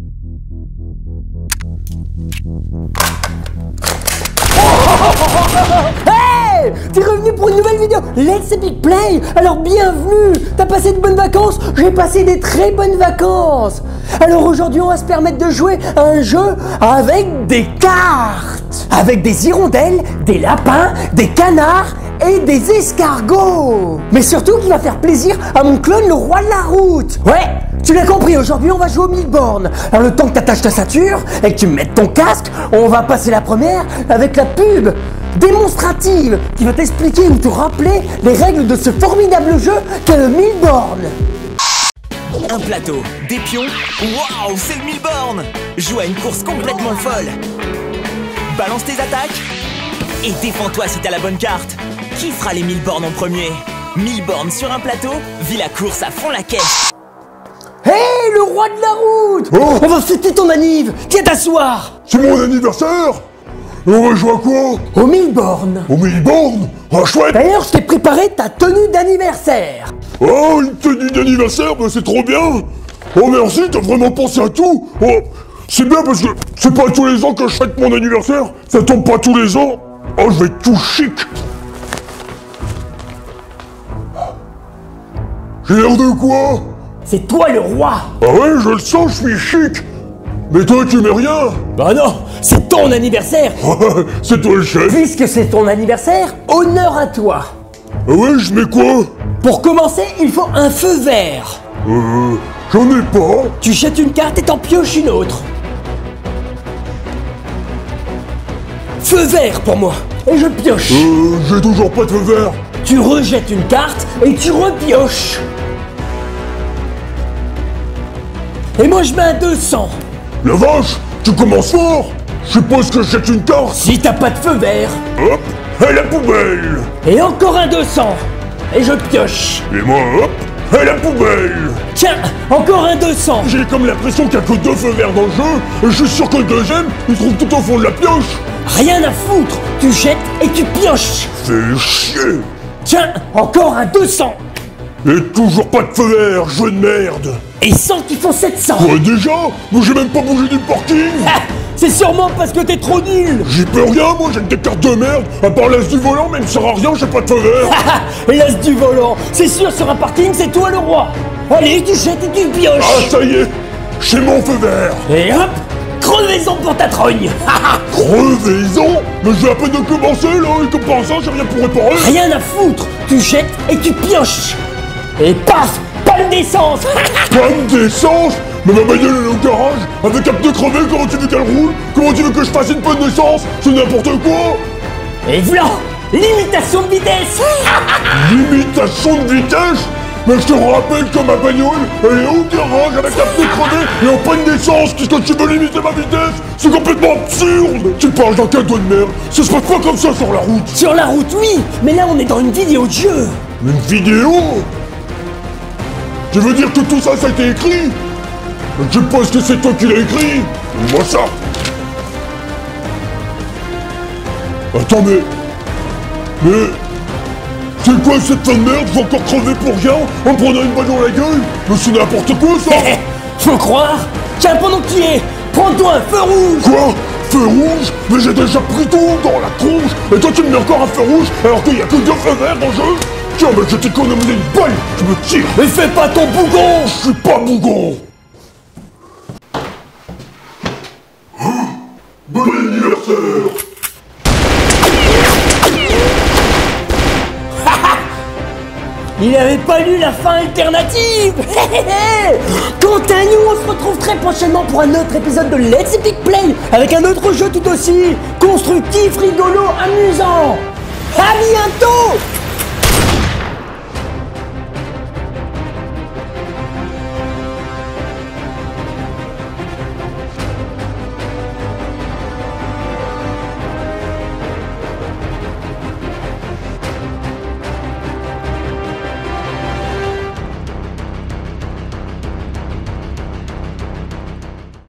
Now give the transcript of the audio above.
Hey! T'es revenu pour une nouvelle vidéo Let's Epic Play. Alors bienvenue. T'as passé de bonnes vacances? J'ai passé des très bonnes vacances. Alors aujourd'hui on va se permettre de jouer à un jeu avec des cartes, avec des hirondelles, des lapins, des canards et des escargots. Mais surtout qui va faire plaisir à mon clone le roi de la route. Ouais, tu l'as compris, aujourd'hui on va jouer au mille bornes. Alors le temps que t'attaches ta ceinture et que tu mettes ton casque, on va passer la première avec la pub démonstrative qui va t'expliquer ou te rappeler les règles de ce formidable jeu qu'est le mille bornes. Un plateau, des pions, waouh, c'est le mille bornes. Joue à une course complètement folle. Balance tes attaques et défends-toi si t'as la bonne carte. Qui fera les 1000 bornes en premier? 1000 bornes sur un plateau, vis la course à fond la caisse. Hey, le roi de la route! Oh. On va fêter ton anniv! Viens t'asseoir! C'est mon anniversaire. Et on va jouer à quoi? Aux mille bornes! Au mille bornes? Ah chouette. D'ailleurs, je t'ai préparé ta tenue d'anniversaire! Oh, une tenue d'anniversaire, bah c'est trop bien. Oh merci, t'as vraiment pensé à tout. Oh, c'est bien parce que c'est pas tous les ans que je fête mon anniversaire. Ça tombe pas tous les ans. Oh, je vais être tout chic. J'ai l'air de quoi? C'est toi le roi! Ah ouais, je le sens, je suis chic. Mais toi, tu mets rien. Bah non, c'est ton anniversaire! C'est toi le chef. Puisque c'est ton anniversaire, honneur à toi! Ah ouais, je mets quoi? Pour commencer, il faut un feu vert. J'en ai pas. Tu jettes une carte et t'en pioches une autre. Feu vert pour moi. Et je pioche. J'ai toujours pas de feu vert. Tu rejettes une carte et tu repioches. Et moi je mets un 200. La vache, tu commences fort. Je suppose que je jette une carte. Si t'as pas de feu vert. Hop, à la poubelle. Et encore un 200. Et je pioche. Et moi, hop, à la poubelle. Tiens, encore un 200. J'ai comme l'impression qu'il y a que 2 feux verts dans le jeu. Et je suis sûr que le deuxième, il se trouve tout au fond de la pioche. Rien à foutre. Tu jettes et tu pioches. Fais chier. Tiens, encore un 200. Et toujours pas de feu vert, jeu de merde. Et 100 qui font 700. Ouais déjà? Mais j'ai même pas bougé du parking. Ah, c'est sûrement parce que t'es trop nul. J'y peux rien, moi j'ai des cartes de merde. À part l'as du volant, mais il me sert à rien, j'ai pas de feu vert. L'as du volant. C'est sûr, sur un parking, c'est toi le roi. Allez, tu jettes et tu pioches. Ah ça y est, j'ai mon feu vert. Et hop, crevaison pour ta trogne. Crevaison? Mais j'ai à peine de commencer là, et comme par ça, j'ai rien pour réparer. Rien à foutre. Tu jettes et tu pioches. Et paf, panne d'essence. Panne d'essence? Mais ma bagnole elle est au garage, avec un pneu crevé, comment tu veux qu'elle roule? Comment tu veux que je fasse une panne d'essence? C'est n'importe quoi. Et voilà, limitation de vitesse. Limitation de vitesse? Mais je te rappelle que ma bagnole, elle est au garage avec un pneu crevé et en panne d'essence. Qu'est-ce que tu veux limiter ma vitesse? C'est complètement absurde. Tu parles d'un cadeau de merde. Ça se passe pas comme ça sur la route. Sur la route, oui, mais là on est dans une vidéo de jeu. Une vidéo? Tu veux dire que tout ça, ça a été écrit? Je pense que c'est toi qui l'as écrit. Moi ça. Attends mais... C'est quoi cette fin de merde? Je vais encore crever pour rien en me prenant une balle dans la gueule? Mais c'est n'importe quoi ça. Faut croire. Tiens, pendant que tu y es, prends-toi un feu rouge. Quoi? Feu rouge? Mais j'ai déjà pris tout dans la tronche. Et toi tu me mets encore un feu rouge alors qu'il y a que 2 feux verts dans le jeu? Tiens, mais je t'économise une balle. Tu me tires. Mais fais pas ton bougon. Je suis pas bougon. Bon anniversaire. Il avait pas lu la fin alternative. Quant à nous, on se retrouve très prochainement pour un autre épisode de Let's Epic Play avec un autre jeu tout aussi constructif, rigolo, amusant. À bientôt.